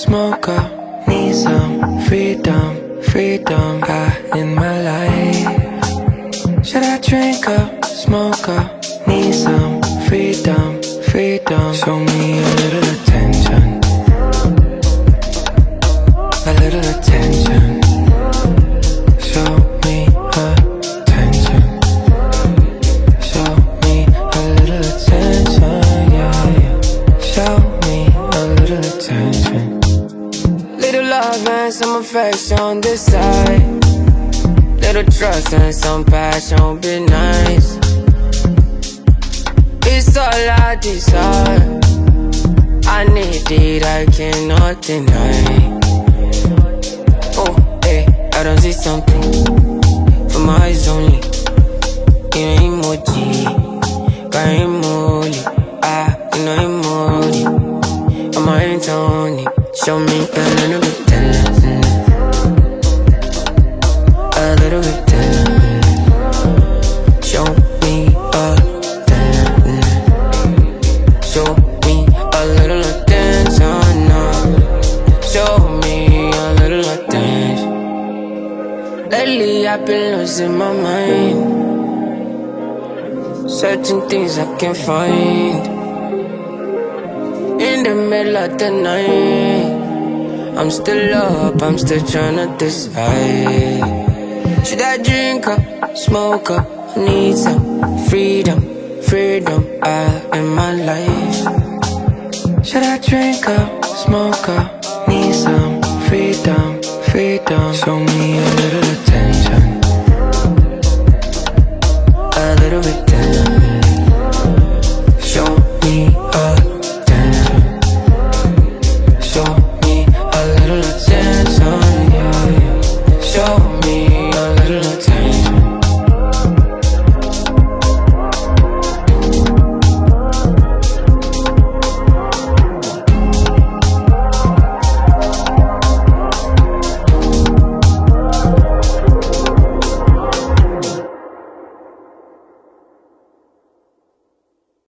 smoke up, need some freedom, freedom in my life. Should I drink up, smoke up, need some freedom, freedom. Show me a little attention, a little attention. Show me attention, show me a little attention, yeah, yeah. Show me a little attention. Little love and some affection on this side, little trust and some passion, be nice. It's all I desire, I need it, I cannot deny. Oh, hey, I don't see something for my eyes only. You know emoji, got emoji, you know emoji. I'm my Tony, show me a little bit dancing, a little bit dancing. Show me a dancing, show me a little attention now. Show me a little attention. Lately I've been losing my mind, searching things I can't find. In the middle of the night, I'm still up, I'm still tryna decide. Should I drink up, smoke up, need some freedom, freedom in my life. Should I drink up, smoke up, need some freedom, freedom. Show me a little attention.